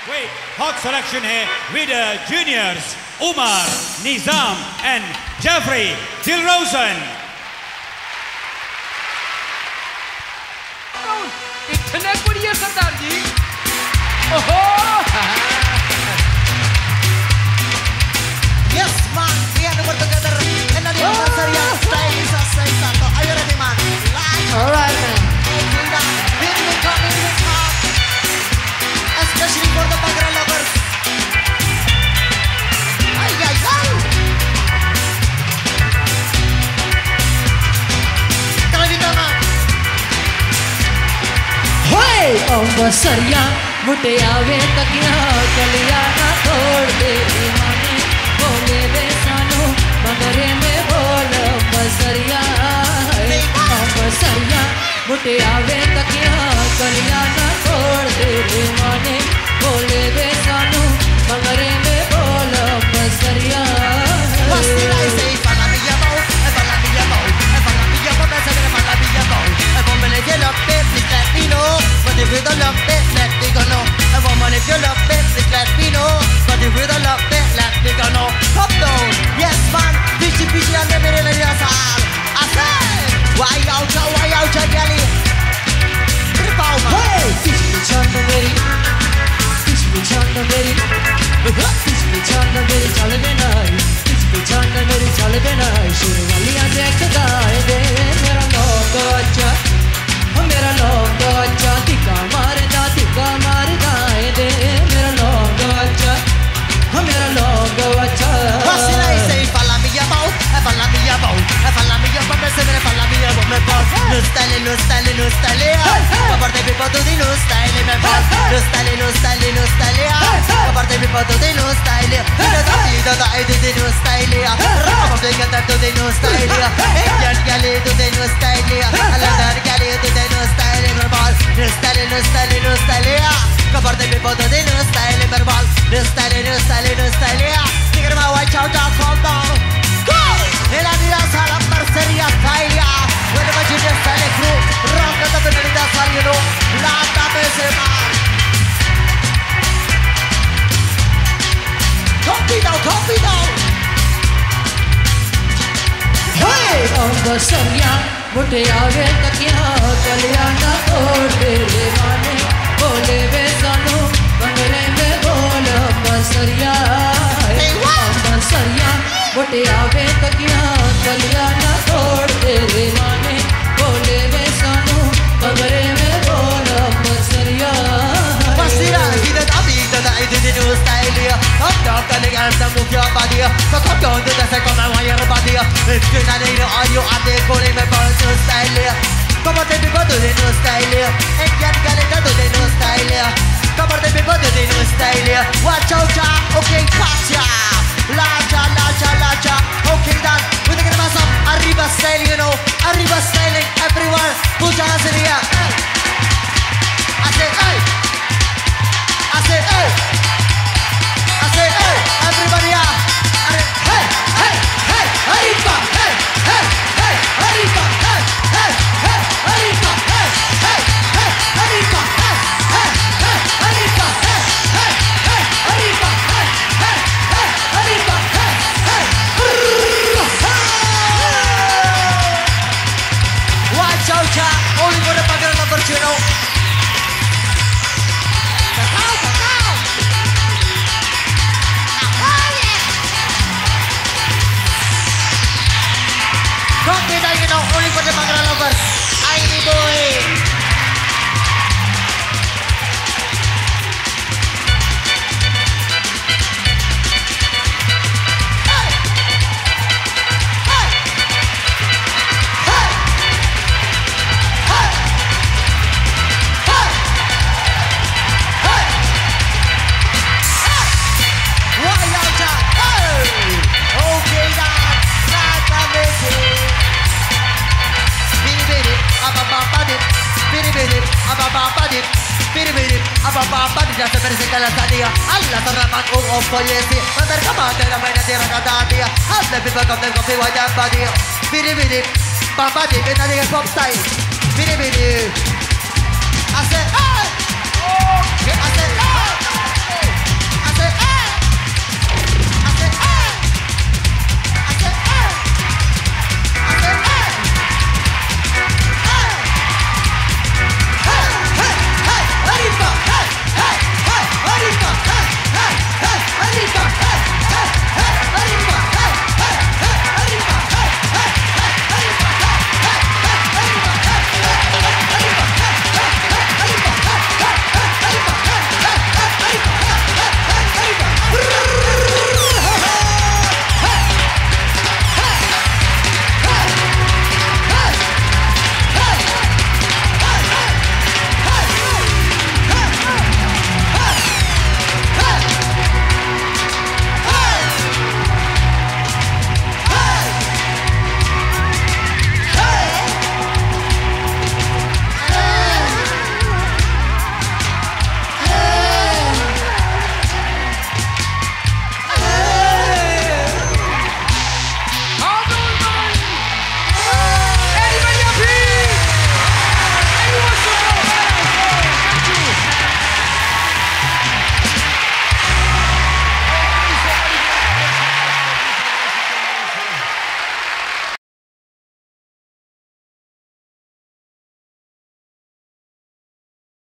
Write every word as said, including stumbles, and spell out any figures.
Wait, hot selection here with the juniors, Oemar, Nizam and Jeffrey Dilrozen. इतने कुड़िए सरदार जी ओहो Yes man, we are work together and then the Saria style is a say santo. Are you ready man? alright man Beautiful coming this man, especially for the Bagra lovers. Ay ay ay. Kalau di tanah. Hey, oh Saria, मुटे आवे तकिया कलिया ना तोड़ दे माने बोले वे सानू मगरे में बोल बसरिया oh Saria, मुटे आवे तकिया कलिया ना तोड़ दे माने बोले वे सानू मगरे में बोल Basaria What did I say? Follow me about, follow me about, follow me about. That's a follow me about. If I'm gonna get up there, please let me know. But if you don't love it, let me go know. If I'm gonna get up there, please let me know. But if you don't love it, let me go know. Come down, yes man. Pichi pichi and never in the sal. I say, why out, why out, Gali? Hey, pichi pichi on the very, pichi pichi on the very, pichi pichi on the very, chale benai, pichi pichi on the very, chale benai. Shuru waliya dekhda hai de, mera logo acha, mera logo acha, tika marda, tika marda hai de, mera logo acha, mera logo acha. What did I say? Follow me about, follow me about, follow me about. That's a follow me about. Me boss, no style, no style, no style. Aparte mi foto di no style, me boss, no style, no style, no style. Aparte mi foto di no style. Ina da vida da ide di no style. Rapa venga tanto di no style. Egyan gale tu di no style. Aladar gale tu di no style, me boss, no style, no style, no style. Aparte mi foto di no style, me boss, no style, no style, no style. Tigre ma watch out, calm down. Go! E la mia sala merceria Saria. When the Virginia style crew, rock the Benedita Saria, la tabesema. Copy down, copy down. Hey, oh Saria, मुटे आवे तकिया कलिया ना तोड़ दे माने बोले वे सानू बंगले में बोल बसरिया oh Saria, मुटे आवे तकिया कलिया ना तोड़ दे माने बोले वे सानू बंगले में बोल Basaria. Pasira, vida da vida da ide di no style. Up down, calling and some move your body. So come down to the second and wire body. If you're not in the audio, I'm the calling my boss no style. Come on, take people to the no style. And get getting to the no style. Come on, take people to the no style. Watch out, okay, catch ya. Lacha, lacha, lacha. Okay, done. We're thinking about some Arriba style, you know. Arriba styling, everyone. Put your hands in the air. I say, hey. I say, hey. I say, hey. Everybody up. Hey, hey, hey. Arriba, hey, hey, hey. Arriba, hey, hey, hey. Arriba, hey, hey, hey. Arriba, hey, hey, hey. Arriba, hey, hey, hey. Arriba, hey, hey, hey. Arriba, hey, hey. Watch out, cha. Only for the Bagra lovers, you know. Cacao, cacao. Oh, yeah. Don't be that, you know, only for the Bagra lovers. I need boy. Se presenta la stadia, alla torna manco un foglieti, ma per comandare la maina di ragazzatia, alle people come del coffee white and body, vidi vidi, bamba di vena di pop style, vidi vidi, I said, hey, okay, I said, hey.